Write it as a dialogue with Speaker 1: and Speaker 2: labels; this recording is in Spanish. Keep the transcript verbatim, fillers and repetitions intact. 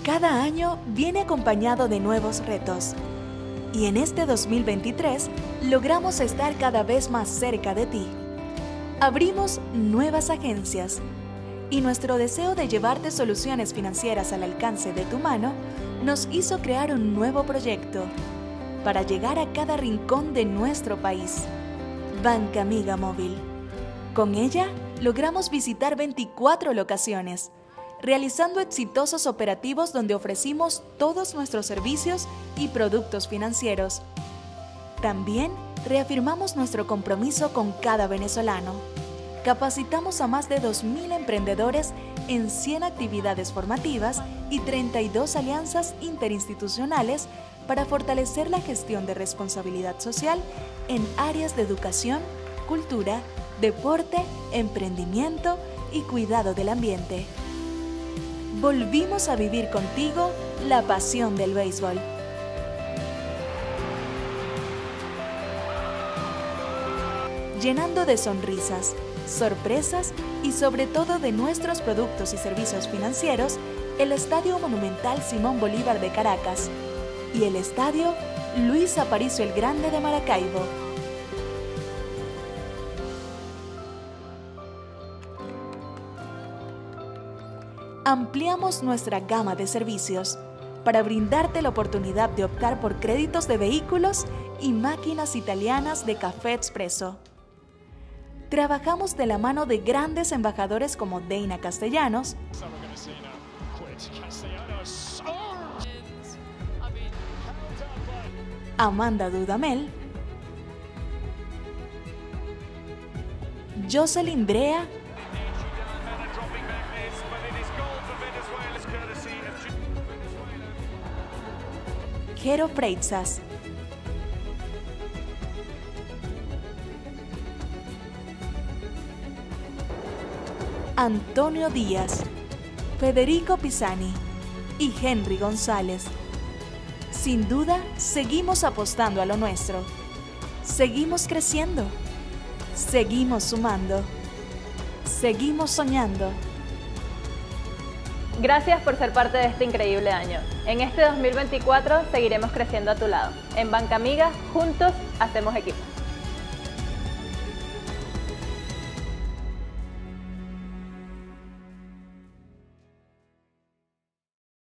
Speaker 1: Cada año viene acompañado de nuevos retos. Y en este dos mil veintitrés logramos estar cada vez más cerca de ti. Abrimos nuevas agencias y nuestro deseo de llevarte soluciones financieras al alcance de tu mano nos hizo crear un nuevo proyecto para llegar a cada rincón de nuestro país. Banca Amiga Móvil. Con ella logramos visitar veinticuatro locaciones, realizando exitosos operativos donde ofrecimos todos nuestros servicios y productos financieros. También reafirmamos nuestro compromiso con cada venezolano. Capacitamos a más de dos mil emprendedores en cien actividades formativas y treinta y dos alianzas interinstitucionales para fortalecer la gestión de responsabilidad social en áreas de educación, cultura, deporte, emprendimiento y cuidado del ambiente. Volvimos a vivir contigo la pasión del béisbol. Llenando de sonrisas, sorpresas y sobre todo de nuestros productos y servicios financieros, el Estadio Monumental Simón Bolívar de Caracas y el Estadio Luis Aparicio el Grande de Maracaibo. Ampliamos nuestra gama de servicios para brindarte la oportunidad de optar por créditos de vehículos y máquinas italianas de café expreso. Trabajamos de la mano de grandes embajadores como Deina Castellanos, Amanda Dudamel, Jocelyn Drea, Jero Freixas, Antonio Díaz, Federico Pisani y Henry González. Sin duda, seguimos apostando a lo nuestro. Seguimos creciendo. Seguimos sumando. Seguimos soñando.
Speaker 2: Gracias por ser parte de este increíble año. En este dos mil veinticuatro seguiremos creciendo a tu lado. En Banca Amiga, juntos hacemos equipo.